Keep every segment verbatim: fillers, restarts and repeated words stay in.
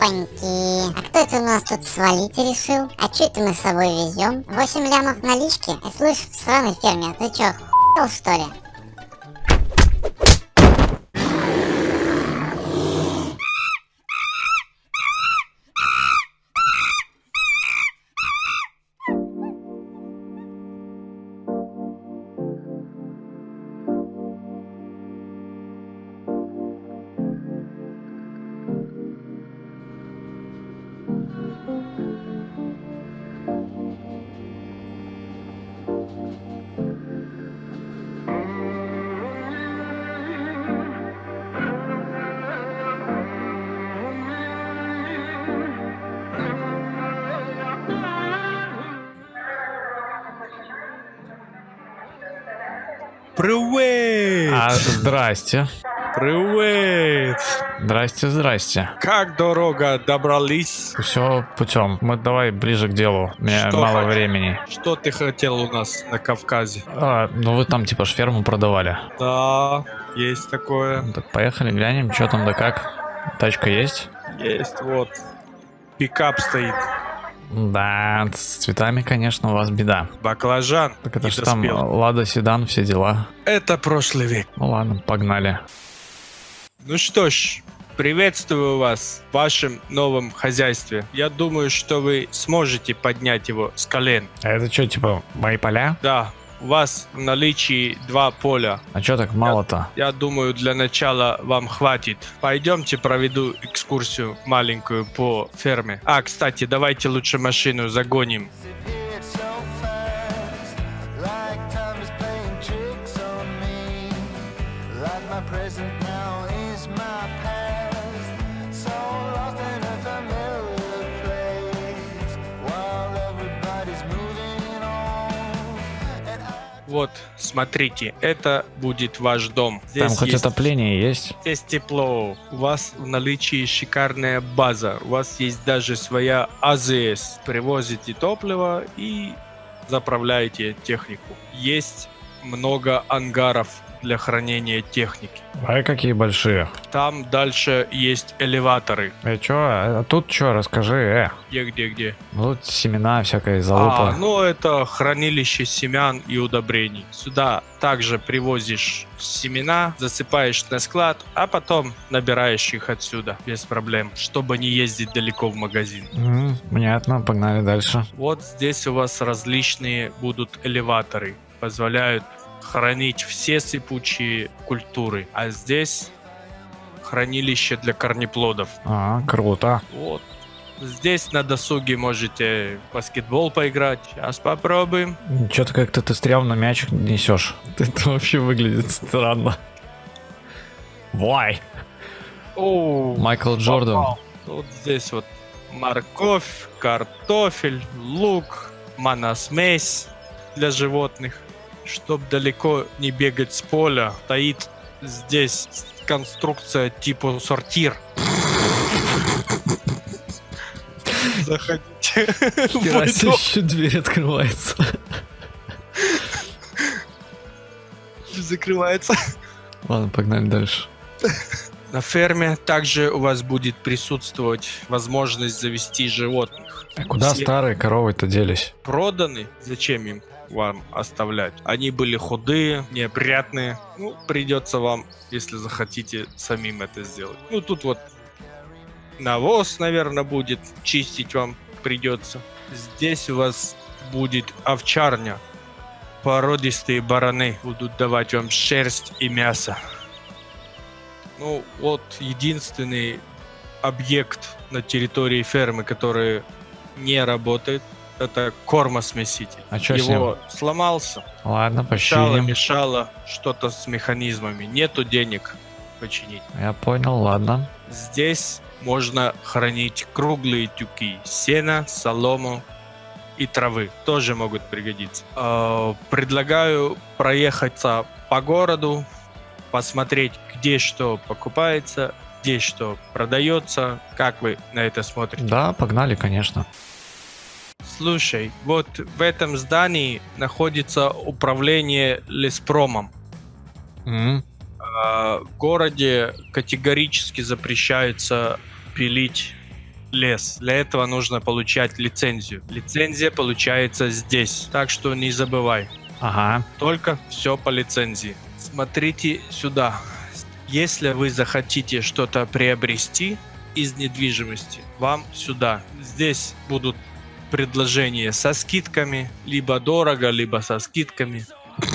Опаньки. А кто это у нас тут свалить решил? А что это мы с собой везем? восемь лямов налички? Э, слышь, сраный фермер, ты чё, охуел, что ли? Привет! А, здрасте. Привет! Здрасте, здрасте. Как дорога добрались? Все путем. Мы давай ближе к делу. У меня Что мало хотел? времени. Что ты хотел у нас на Кавказе? А, ну вы там типа ж ферму продавали. Да, есть такое. Ну, так поехали, глянем, что там да как. Тачка есть? Есть, вот. Пикап стоит. Да, с цветами, конечно, у вас беда. Баклажан. Так это не ж там доспел. Лада Седан, все дела. Это прошлый век. Ну ладно, погнали. Ну что ж, приветствую вас в вашем новом хозяйстве. Я думаю, что вы сможете поднять его с колен. А это что, типа, мои поля? Да, у вас в наличии два поля. А что так мало-то? Я думаю, для начала вам хватит. Пойдемте проведу экскурсию маленькую по ферме. А, кстати, давайте лучше машину загоним. Вот, смотрите, это будет ваш дом. Здесь Там хоть есть... отопление есть? Здесь тепло. У вас в наличии шикарная база. У вас есть даже своя АЗС. Привозите топливо и заправляете технику. Есть много ангаров для хранения техники. А какие большие? Там дальше есть элеваторы. Э, чё? А тут чё? Расскажи, э. Где, где, где? Ну, тут семена, всякая залупа. А, ну это хранилище семян и удобрений. Сюда также привозишь семена, засыпаешь на склад, а потом набираешь их отсюда без проблем, чтобы не ездить далеко в магазин. М, понятно, погнали дальше. Вот здесь у вас различные будут элеваторы, позволяют хранить все сыпучие культуры. А здесь хранилище для корнеплодов. А, круто. Вот. Здесь на досуге можете в баскетбол поиграть. Сейчас попробуем. Что-то как-то ты стрёмно мяч несешь. Это вообще выглядит странно. Вай! О, Майкл Джордан. попал. Вот здесь вот морковь, картофель, лук, моносмесь для животных. Чтоб далеко не бегать с поля, стоит здесь конструкция типа сортир. Заходите. Херася, еще дверь открывается. Закрывается. Ладно, погнали дальше. На ферме также у вас будет присутствовать возможность завести животных. А куда Все старые коровы-то делись? проданы? Зачем им вам оставлять? Они были худые, неопрятные. Ну, придется вам, если захотите, самим это сделать. Ну, тут вот навоз, наверное, будет. Чистить вам придется. Здесь у вас будет овчарня. Породистые бараны будут давать вам шерсть и мясо. Ну, вот единственный объект на территории фермы, который не работает, это кормосмеситель. А чё с Его сломался, Ладно, мешало, починим. мешало что-то с механизмами. Нету денег починить. Я понял, ладно. Здесь можно хранить круглые тюки сена, солому и травы. Тоже могут пригодиться. Э, Предлагаю проехаться по городу, посмотреть, где что покупается, где что продается. Как вы на это смотрите? Да, погнали, конечно. Слушай, вот в этом здании находится управление леспромом. М, А, В городе категорически запрещается пилить лес. Для этого нужно получать лицензию. Лицензия получается здесь, так что не забывай. Ага. Только все по лицензии. Смотрите сюда. Если вы захотите что-то приобрести из недвижимости, вам сюда. Здесь будут предложения со скидками, либо дорого, либо со скидками.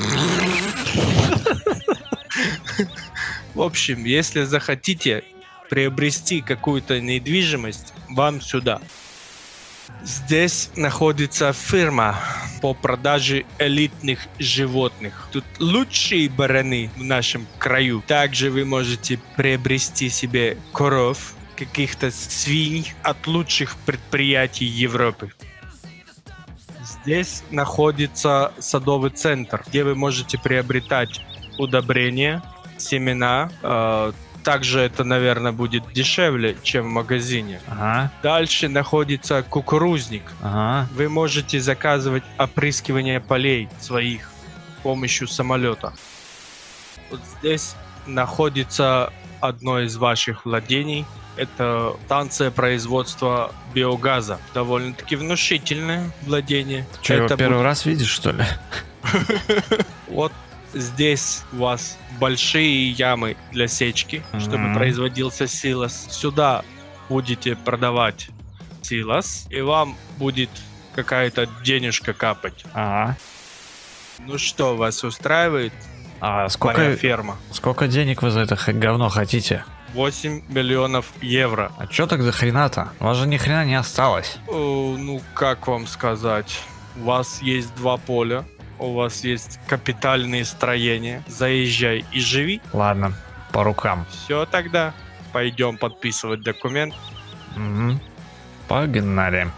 В общем, если захотите приобрести какую-то недвижимость, вам сюда. Здесь находится фирма по продаже элитных животных. Тут лучшие бараны в нашем краю. Также вы можете приобрести себе коров, каких-то свиней от лучших предприятий Европы. Здесь находится садовый центр, где вы можете приобретать удобрения, семена. Э, также это, наверное, будет дешевле, чем в магазине. Ага. Дальше находится кукурузник. Ага. Вы можете заказывать опрыскивание полей своих с помощью самолета. Вот здесь находится одно из ваших владений. Это станция производства биогаза. Довольно-таки внушительное владение. Ты что, его это первый будет... раз видишь, что ли? Вот здесь у вас большие ямы для сечки, mm-hmm. чтобы производился силос. Сюда будете продавать силос, и вам будет какая-то денежка капать. Ага. Ну что, вас устраивает? А сколько, моя ферма? Сколько денег вы за это говно хотите? восемь миллионов евро. А чё так за хрена-то? У вас же ни хрена не осталось. О, ну, как вам сказать? У вас есть два поля, у вас есть капитальные строения. Заезжай и живи. Ладно, по рукам. Все тогда. Пойдем подписывать документ. Угу. Погнали.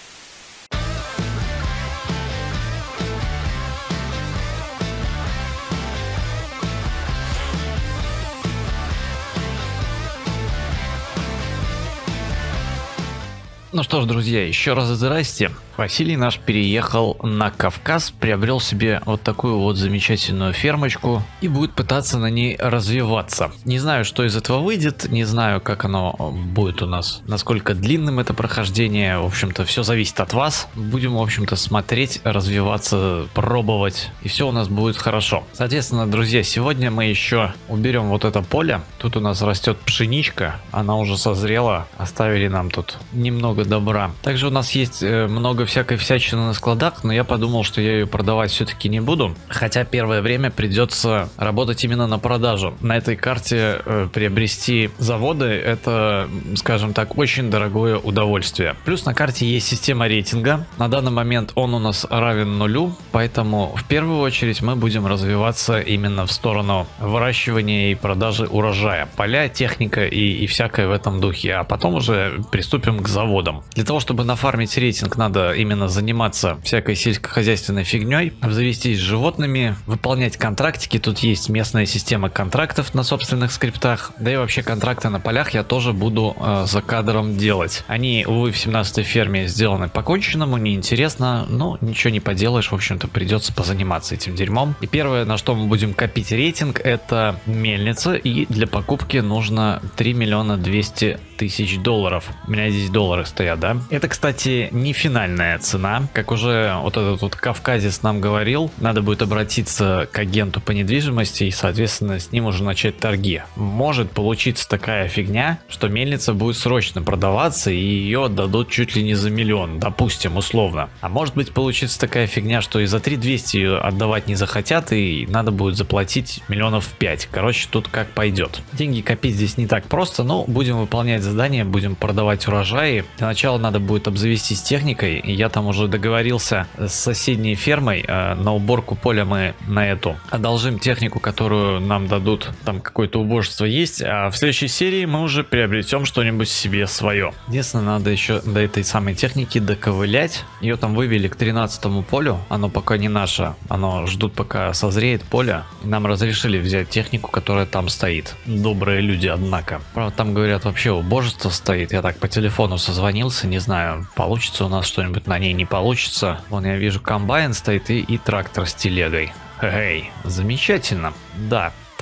Ну что ж, друзья, еще раз здрасте. Василий наш переехал на Кавказ, приобрел себе вот такую вот замечательную фермочку и будет пытаться на ней развиваться. Не знаю, что из этого выйдет, не знаю, как оно будет у нас, насколько длинным это прохождение. В общем-то, все зависит от вас. Будем, в общем-то, смотреть, развиваться, пробовать, и все у нас будет хорошо. Соответственно, друзья, сегодня мы еще уберем вот это поле. Тут у нас растет пшеничка, она уже созрела, оставили нам тут немного добра. Также у нас есть много всякой всячины на складах, но я подумал, что я ее продавать все-таки не буду. Хотя первое время придется работать именно на продажу. На этой карте э, приобрести заводы — это, скажем так, очень дорогое удовольствие. Плюс на карте есть система рейтинга. На данный момент он у нас равен нулю, поэтому в первую очередь мы будем развиваться именно в сторону выращивания и продажи урожая. Поля, техника и, и всякое в этом духе. А потом уже приступим к заводам. Для того, чтобы нафармить рейтинг, надо именно заниматься всякой сельскохозяйственной фигней, обзавестись животными, выполнять контрактики. Тут есть местная система контрактов на собственных скриптах, да и вообще контракты на полях я тоже буду э, за кадром делать. Они, увы, в семнадцатой ферме сделаны по-конченному, неинтересно, но ничего не поделаешь, в общем-то придется позаниматься этим дерьмом. И первое, на что мы будем копить рейтинг, это мельница, и для покупки нужно три миллиона двести тысяч долларов. У меня здесь доллары стоят, да? Это, кстати, не финальная цена. Как уже вот этот вот кавказец нам говорил, надо будет обратиться к агенту по недвижимости и, соответственно, с ним уже начать торги. Может получиться такая фигня, что мельница будет срочно продаваться и ее отдадут чуть ли не за миллион, допустим, условно. А может быть получится такая фигня, что и за три двести ее отдавать не захотят и надо будет заплатить миллионов пять. Короче, тут как пойдет. Деньги копить здесь не так просто, но будем выполнять задания, будем продавать урожаи. Для начала надо будет обзавестись техникой. Я там уже договорился с соседней фермой. На уборку поля мы на эту одолжим технику, которую нам дадут. Там какое-то убожество есть. А в следующей серии мы уже приобретем что-нибудь себе свое. Единственное, надо еще до этой самой техники доковылять. Ее там вывели к тринадцатому полю. Оно пока не наше. Оно ждут, пока созреет поле. И нам разрешили взять технику, которая там стоит. Добрые люди, однако. Правда, там говорят, вообще убожество стоит. Я так по телефону созвонился. Не знаю, получится у нас что-нибудь на ней, не получится. Вон я вижу, комбайн стоит и, и трактор с телегой. Эй, замечательно. Да,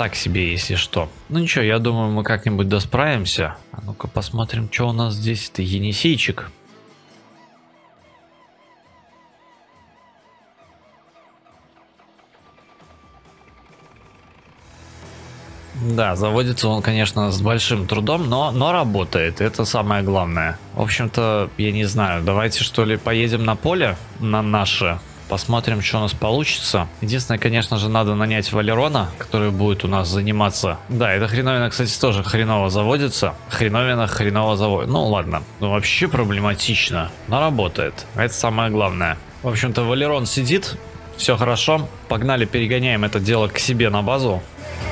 так себе, если что. Ну ничего, я думаю, мы как-нибудь досправимся. А ну-ка посмотрим, что у нас здесь. Это Енисейчик. Да, заводится он, конечно, с большим трудом, но, но работает, это самое главное. В общем-то, я не знаю, давайте что ли поедем на поле, на наше, посмотрим, что у нас получится. Единственное, конечно же, надо нанять Валерона, который будет у нас заниматься. Да, эта хреновина, кстати, тоже хреново заводится. Хреновина хреново заводит. Ну ладно, ну вообще проблематично, но работает, это самое главное. В общем-то, Валерон сидит, все хорошо, погнали, перегоняем это дело к себе на базу.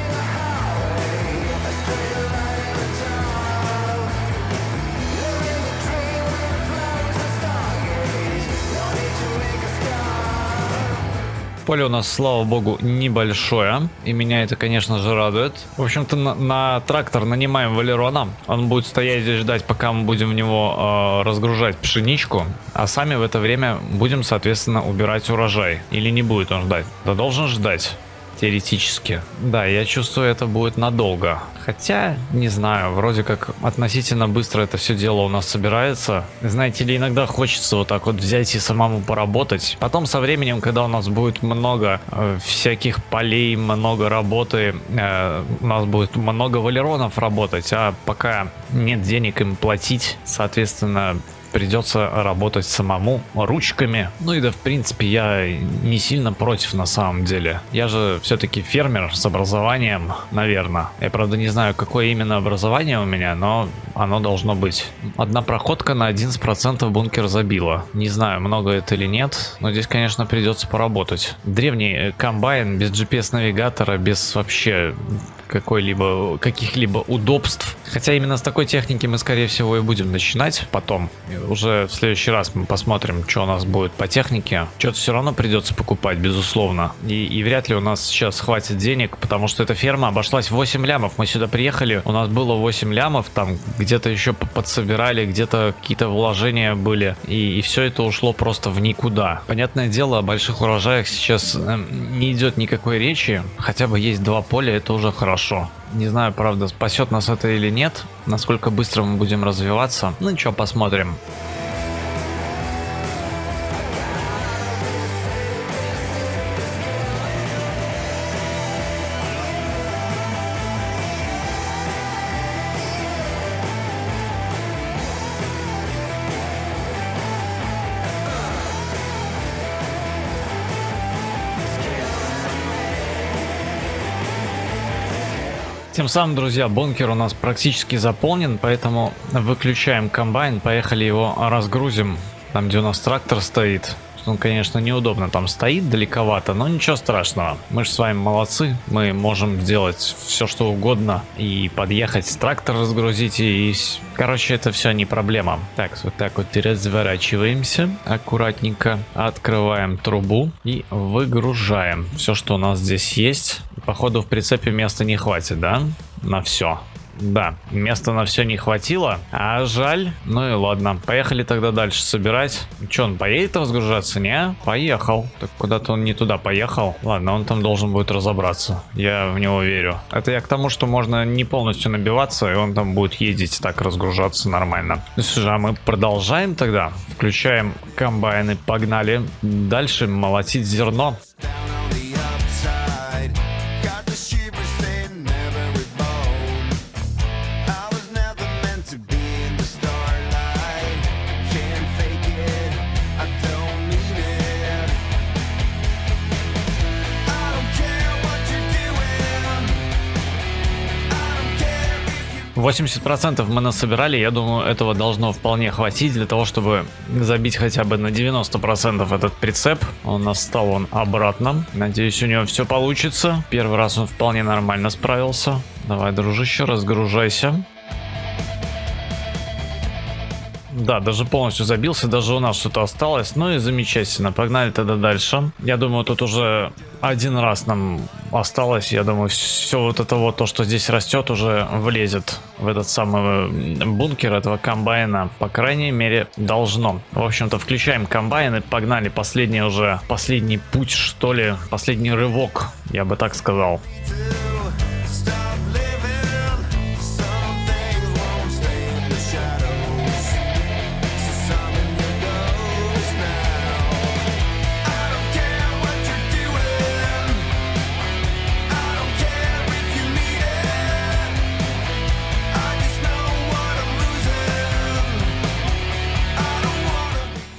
Поле у нас, слава богу, небольшое, и меня это, конечно же, радует. В общем-то, на, на трактор нанимаем Валерона. Он будет стоять здесь ждать, пока мы будем в него э, разгружать пшеничку, а сами в это время будем, соответственно, убирать урожай. Или не будет он ждать? Да должен ждать. Теоретически. Да, я чувствую, это будет надолго. Хотя, не знаю, вроде как относительно быстро это все дело у нас собирается. Знаете ли, иногда хочется вот так вот взять и самому поработать. Потом со временем, когда у нас будет много э, всяких полей, много работы, э, у нас будет много валеронов работать, а пока нет денег им платить, соответственно, придется работать самому ручками. Ну и да, в принципе, я не сильно против на самом деле. Я же все-таки фермер с образованием, наверное. Я, правда, не знаю, какое именно образование у меня, но оно должно быть. Одна проходка на одиннадцать процентов бункер забила. Не знаю, много это или нет, но здесь, конечно, придется поработать. Древний комбайн без джи пи эс-навигатора, без вообще какой-либо, каких-либо удобств. Хотя именно с такой техники мы, скорее всего, и будем начинать потом. Уже в следующий раз мы посмотрим, что у нас будет по технике. Что-то все равно придется покупать, безусловно. И, и вряд ли у нас сейчас хватит денег, потому что эта ферма обошлась восемь лямов. Мы сюда приехали, у нас было восемь лямов, там где-то еще подсобирали, где-то какие-то вложения были. И, и все это ушло просто в никуда. Понятное дело, о больших урожаях сейчас э, не идет никакой речи. Хотя бы есть два поля, это уже хорошо. Не знаю, правда, спасет нас это или нет, насколько быстро мы будем развиваться. Ну ничего, посмотрим. Тем самым, друзья, бункер у нас практически заполнен, поэтому выключаем комбайн, поехали его разгрузим там, где у нас трактор стоит. Он, конечно, неудобно там стоит, далековато, но ничего страшного. Мы же с вами молодцы, мы можем сделать все, что угодно, и подъехать, трактор разгрузить, и, короче, это все не проблема. Так, вот так вот разворачиваемся, аккуратненько открываем трубу и выгружаем все, что у нас здесь есть. Походу, в прицепе места не хватит, да? На все. Да, места на все не хватило, а жаль. Ну и ладно, поехали тогда дальше собирать. Че, он поедет разгружаться? Не? Поехал. Так куда-то он не туда поехал. Ладно, он там должен будет разобраться. Я в него верю. Это я к тому, что можно не полностью набиваться, и он там будет ездить так, разгружаться нормально. Ну что же, а мы продолжаем тогда. Включаем комбайны, погнали дальше молотить зерно. восемьдесят процентов мы насобирали, я думаю, этого должно вполне хватить для того, чтобы забить хотя бы на девяносто процентов этот прицеп. Он настал он обратно. Надеюсь, у него все получится. Первый раз он вполне нормально справился. Давай, дружище, разгружайся. Да, даже полностью забился, даже у нас что-то осталось. Ну и замечательно, погнали тогда дальше. Я думаю, тут уже один раз нам осталось. Я думаю, все вот это вот, то, что здесь растет, уже влезет в этот самый бункер этого комбайна. По крайней мере, должно. В общем-то, включаем комбайн и погнали. Последний уже, последний путь, что ли, последний рывок, я бы так сказал.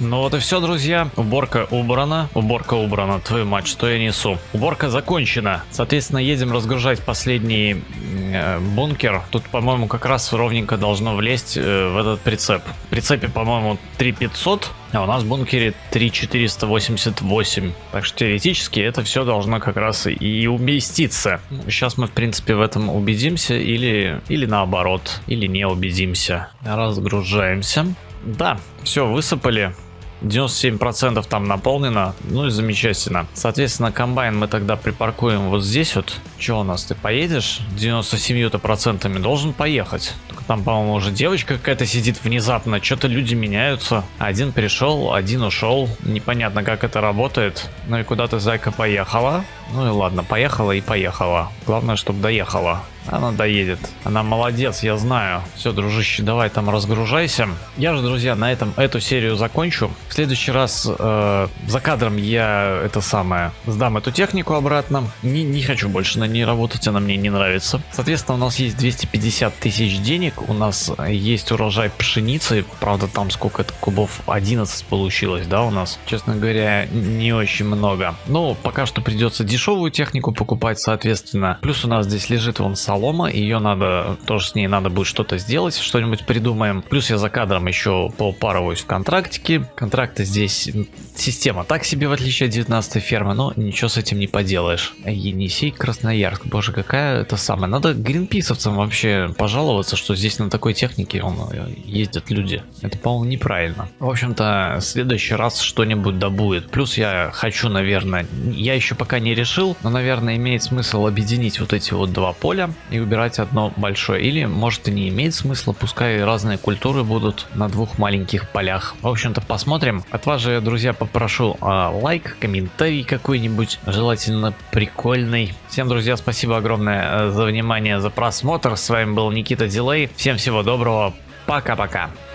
Ну вот и все, друзья. Уборка убрана. Уборка убрана. Твою мать, что я несу? Уборка закончена. Соответственно, едем разгружать последний э, бункер. Тут, по-моему, как раз ровненько должно влезть э, в этот прицеп. В прицепе, по-моему, три пятьсот, а у нас в бункере три четыреста восемьдесят восемь. Так что теоретически это все должно как раз и уместиться. Сейчас мы, в принципе, в этом убедимся или, или наоборот, или не убедимся. Разгружаемся. Да, все, высыпали. девяносто семь процентов там наполнено. Ну и замечательно. Соответственно, комбайн мы тогда припаркуем вот здесь вот. Че у нас, ты поедешь? девяносто семь процентами должен поехать. Только там, по-моему, уже девочка какая-то сидит внезапно. Что-то люди меняются. Один пришел, один ушел. Непонятно, как это работает. Ну и куда-то зайка поехала. Ну и ладно, поехала и поехала. Главное, чтобы доехала. Она доедет. Она молодец, я знаю. Все, дружище, давай там разгружайся. Я же, друзья, на этом эту серию закончу. В следующий раз э, за кадром я это самое сдам эту технику обратно. Не, не хочу больше на ней работать, она мне не нравится. Соответственно, у нас есть двести пятьдесят тысяч денег. У нас есть урожай пшеницы. Правда, там сколько это кубов? одиннадцать получилось, да, у нас? Честно говоря, не очень много. Но пока что придется дешевую технику покупать, соответственно. Плюс у нас здесь лежит вон солома, ее надо, тоже с ней надо будет что-то сделать, что-нибудь придумаем. Плюс я за кадром еще поупарываюсь в контрактике. Контракты здесь, система так себе, в отличие от девятнадцатой фермы, но ничего с этим не поделаешь. Енисей, Красноярск, боже, какая это самая. Надо гринписовцам вообще пожаловаться, что здесь на такой технике он, ездят люди. Это, по-моему, неправильно. В общем-то, в следующий раз что-нибудь да будет. Плюс я хочу, наверное, я еще пока не решил, но, наверное, имеет смысл объединить вот эти вот два поля и убирать одно большое. Или, может, и не имеет смысла, пускай разные культуры будут на двух маленьких полях. В общем-то, посмотрим. От вас же, друзья, попрошу а, лайк, комментарий какой-нибудь, желательно прикольный. Всем, друзья, спасибо огромное за внимание, за просмотр. С вами был Никита Дилей. Всем всего доброго. Пока-пока.